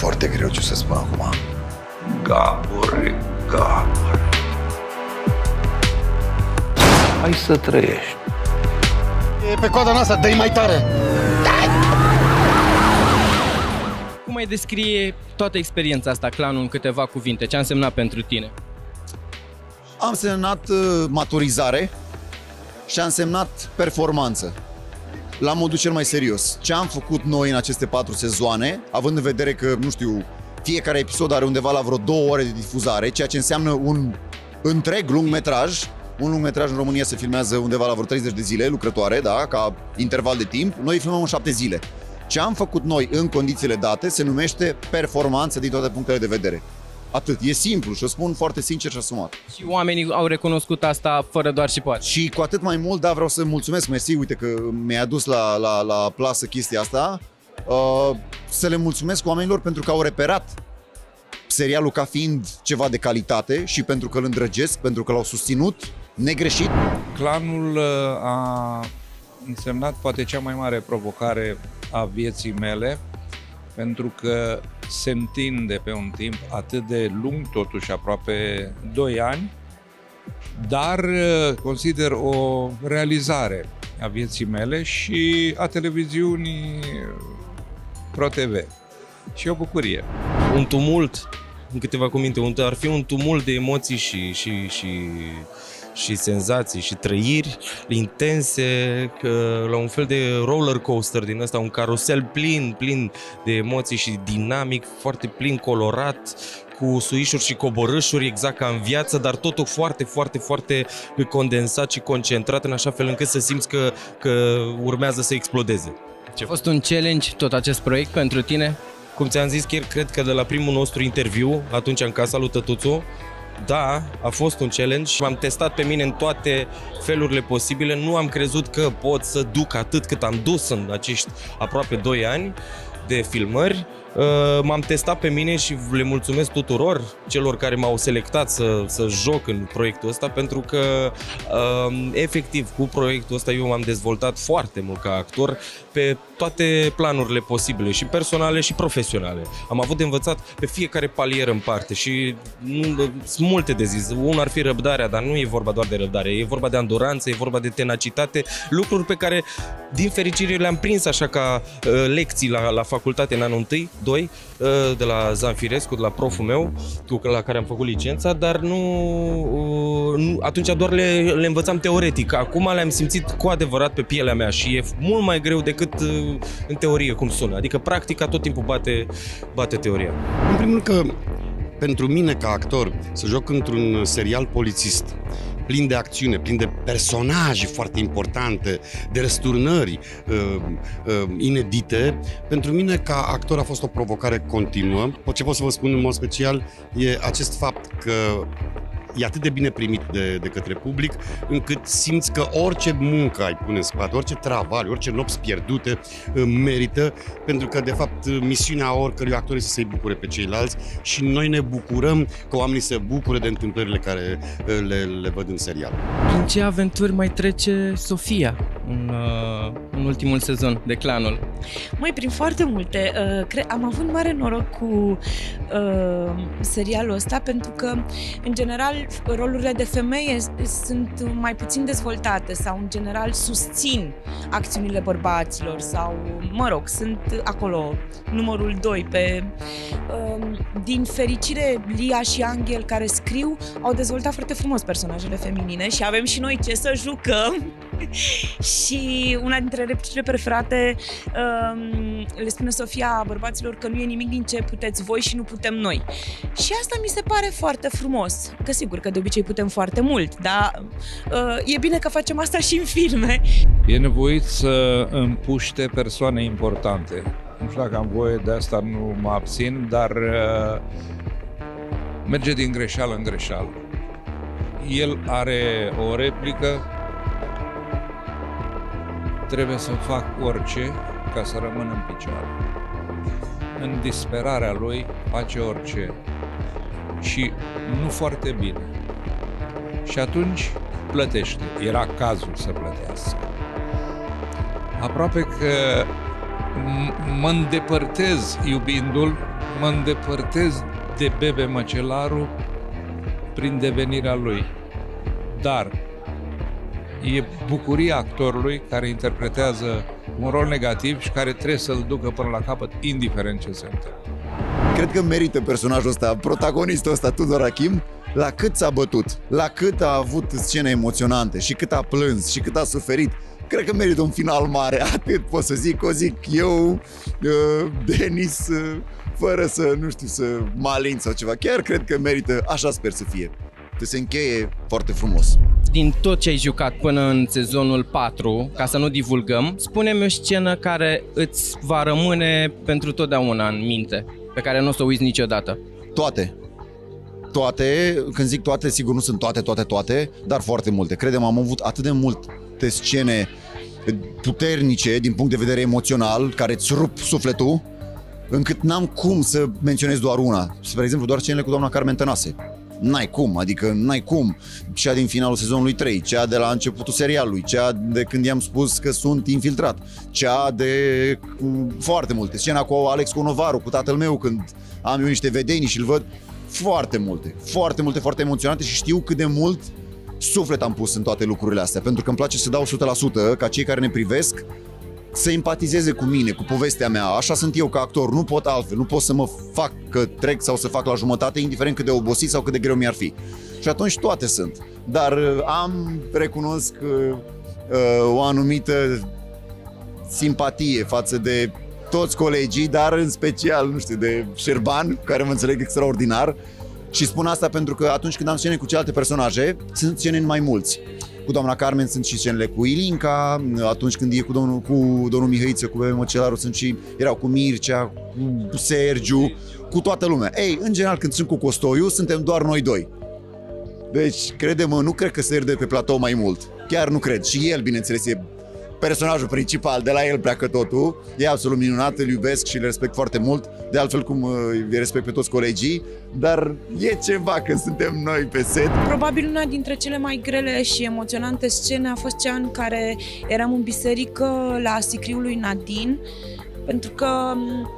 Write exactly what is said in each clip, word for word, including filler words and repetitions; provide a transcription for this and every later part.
foarte greu ce o să spun acum. Gabor, Gabor. Hai să trăiești. E pe coada noastră, dă-i mai tare! Cum ai descrie toată experiența asta, Clanul, în câteva cuvinte? Ce a însemnat pentru tine? Am însemnat uh, maturizare și a însemnat performanță. La modul cel mai serios. Ce am făcut noi în aceste patru sezoane, având în vedere că, nu știu, fiecare episod are undeva la vreo două ore de difuzare, ceea ce înseamnă un întreg lungmetraj. Un lungmetraj în România se filmează undeva la vreo treizeci de zile lucrătoare, da, ca interval de timp. Noi filmăm în șapte zile. Ce am făcut noi în condițiile date se numește performanță din toate punctele de vedere. Atât. E simplu și o spun foarte sincer și asumat. Și oamenii au recunoscut asta fără doar și poate. Și cu atât mai mult, da, vreau să mulțumesc, mersi, uite că mi-ai adus la, la, la plasă chestia asta. Uh, să le mulțumesc oamenilor pentru că au reperat serialul ca fiind ceva de calitate și pentru că îl îndrăgesc, pentru că l-au susținut negreșit. Clanul a însemnat poate cea mai mare provocare a vieții mele, pentru că se întinde pe un timp atât de lung, totuși aproape doi ani, dar consider o realizare a vieții mele și a televiziunii ProTV. Și o bucurie. Un tumult, în câteva cuvinte, un, ar fi un tumult de emoții și, și, și, și senzații și trăiri intense, că, la un fel de roller coaster din ăsta, un carusel plin, plin de emoții și dinamic, foarte plin, colorat, cu suișuri și coborâșuri, exact ca în viață, dar totul foarte, foarte, foarte condensat și concentrat, în așa fel încât să simți că, că urmează să explodeze. A fost un challenge tot acest proiect pentru tine? Cum ți-am zis, chiar cred că de la primul nostru interviu, atunci în casa lui Tătuțu, da, a fost un challenge. M-am testat pe mine în toate felurile posibile. Nu am crezut că pot să duc atât cât am dus în acești aproape doi ani de filmări. M-am testat pe mine și le mulțumesc tuturor celor care m-au selectat să, să joc în proiectul ăsta, pentru că efectiv cu proiectul ăsta eu m-am dezvoltat foarte mult ca actor pe toate planurile posibile, și personale și profesionale. Am avut de învățat pe fiecare palier în parte și nu, sunt multe de zis. Unul ar fi răbdarea, dar nu e vorba doar de răbdare, e vorba de anduranță, e vorba de tenacitate, lucruri pe care din fericire le-am prins așa ca uh, lecții la, la facultate în anul întâi, doi, uh, de la Zanfirescu, de la proful meu, cu la care am făcut licența, dar nu, uh, nu atunci doar le, le învățam teoretic. Acum le-am simțit cu adevărat pe pielea mea și e mult mai greu decât uh, în teorie cum sună. Adică practica tot timpul bate, bate teoria. În primul rând că pentru mine ca actor să joc într-un serial polițist plin de acțiune, plin de personaje foarte importante, de răsturnări uh, uh, inedite, pentru mine ca actor a fost o provocare continuă. Ce pot să vă spun în mod special e acest fapt că e atât de bine primit de, de către public, încât simți că orice muncă ai pune în spate, orice travaliu, orice nopți pierdute merită, pentru că, de fapt, misiunea oricărui actor este să-i bucure pe ceilalți și noi ne bucurăm că oamenii se bucură de întâmplările care le, le văd în serial. Prin ce aventuri mai trece Sofia în, uh, în ultimul sezon de Clanul? Măi, prin foarte multe. Uh, am avut mare noroc cu uh, serialul ăsta, pentru că, în general, rolurile de femeie sunt mai puțin dezvoltate sau, în general, susțin acțiunile bărbaților sau, mă rog, sunt acolo numărul doi pe... Din fericire, Lia și Angel, care scriu, au dezvoltat foarte frumos personajele feminine și avem și noi ce să jucăm. Și una dintre replicile preferate le spune Sofia bărbaților că nu e nimic din ce puteți voi și nu putem noi. Și asta mi se pare foarte frumos. Că sigur că de obicei putem foarte mult, dar e bine că facem asta și în filme. E nevoit să împuște persoane importante. Nu știu dacă am voie, de asta nu mă abțin, dar uh, merge din greșeală în greșeală. El are o replică, trebuie să fac orice ca să rămân în picioare. În disperarea lui face orice și nu foarte bine. Și atunci plătește. Era cazul să plătească. Aproape că mă îndepărtez iubindu-l, mă îndepărtez de Bebe Măcelaru prin devenirea lui. Dar e bucuria actorului care interpretează un rol negativ și care trebuie să-l ducă până la capăt, indiferent ce se întâmplă. Cred că merită personajul ăsta, protagonistul ăsta, Tudor Achim, la cât s-a bătut, la cât a avut scene emoționante și cât a plâns și cât a suferit. Cred că merită un final mare, atât pot să zic, o zic eu, Denis, fără să, nu știu, să mă alin sau ceva. Chiar cred că merită, așa sper să fie. Să se încheie foarte frumos. Din tot ce ai jucat până în sezonul patru, ca să nu divulgăm, spune-mi o scenă care îți va rămâne pentru totdeauna în minte, pe care nu o să o uiți niciodată. Toate. Toate, când zic toate, sigur nu sunt toate, toate, toate, dar foarte multe. Credem, am avut atât de multe scene puternice din punct de vedere emoțional, care îți rup sufletul, încât n-am cum să menționez doar una. Spre exemplu, doar scenele cu doamna Carmen Tănase. N-ai cum, adică n-ai cum. Cea din finalul sezonului trei, cea de la începutul serialului, cea de când i-am spus că sunt infiltrat, cea de foarte multe. Scena cu Alex Conovaru, cu tatăl meu, când am eu niște vedenii și îl văd. Foarte multe, foarte multe, foarte emoționante și știu cât de mult suflet am pus în toate lucrurile astea, pentru că îmi place să dau o sută la sută ca cei care ne privesc să empatizeze cu mine, cu povestea mea. Așa sunt eu ca actor, nu pot altfel, nu pot să mă fac că trec sau să fac la jumătate, indiferent cât de obosit sau cât de greu mi-ar fi. Și atunci toate sunt. Dar am, recunosc, uh, o anumită simpatie față de toți colegii, dar în special, nu știu, de Șerban, cu care mă înțeleg extraordinar. Și spun asta pentru că atunci când am scene cu celelalte personaje, sunt scene în mai mulți. Cu doamna Carmen sunt și scenele cu Ilinca, atunci când e cu domnul, cu domnul Mihăiță, cu Bebe Măcelaru, sunt și, erau cu Mircea, cu Sergiu, cu toată lumea. Ei, în general, când sunt cu Costoiu, suntem doar noi doi. Deci, crede-mă, nu cred că se pierde pe platou mai mult. Chiar nu cred. Și el, bineînțeles, e personajul principal, de la el pleacă totul. E absolut minunat, îl iubesc și îl respect foarte mult, de altfel cum îi respect pe toți colegii, dar e ceva când suntem noi pe set. Probabil una dintre cele mai grele și emoționante scene a fost cea în care eram în biserică la sicriul lui Nadine, pentru că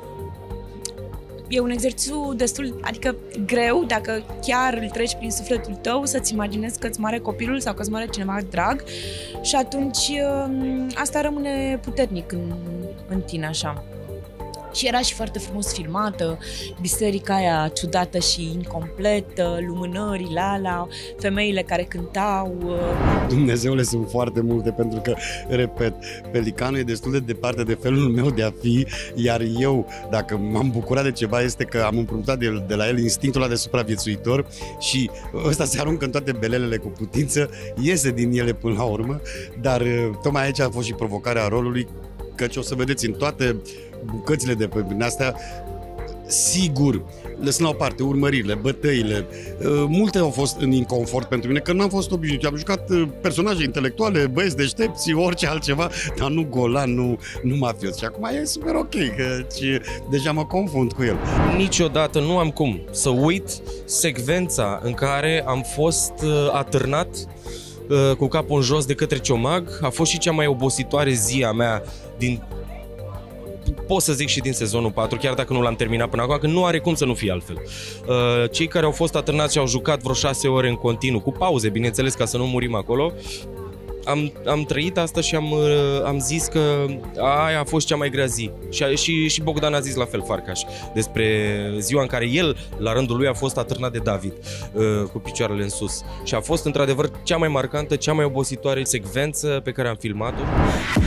e un exercițiu destul, adică greu, dacă chiar îl treci prin sufletul tău, să-ți imaginezi că îți moare copilul sau că îți moare cineva drag și atunci asta rămâne puternic în, în tine, așa. Și era și foarte frumos filmată, biserica aia ciudată și incompletă, lumânările alea, femeile care cântau. Dumnezeule, sunt foarte multe, pentru că, repet, Pelicanul e destul de departe de felul meu de a fi, iar eu, dacă m-am bucurat de ceva, este că am împrumutat de, de la el instinctul ăla de supraviețuitor și ăsta se aruncă în toate belelele cu putință, iese din ele până la urmă, dar tocmai aici a fost și provocarea rolului, căci o să vedeți în toate bucățile de pe astea, sigur, lăsând la o parte urmăririle, bătăile, multe au fost în inconfort pentru mine, că n-am fost obișnuit. Am jucat personaje intelectuale, băieți deștepți, orice altceva, dar nu golan, nu, nu mafios. Și acum e super ok, că deja mă confund cu el. Niciodată nu am cum să uit secvența în care am fost atârnat cu capul în jos de către Ciomag. A fost și cea mai obositoare zi a mea din, pot să zic, și din sezonul patru, chiar dacă nu l-am terminat până acum, că nu are cum să nu fie altfel. Cei care au fost atârnați și au jucat vreo șase ore în continuu, cu pauze, bineînțeles, ca să nu murim acolo, am, am trăit asta și am, am zis că aia a fost cea mai grea zi. Și, și, și Bogdan a zis la fel, Farcaș, despre ziua în care el, la rândul lui, a fost atârnat de David cu picioarele în sus. Și a fost, într-adevăr, cea mai marcantă, cea mai obositoare secvență pe care am filmat-o.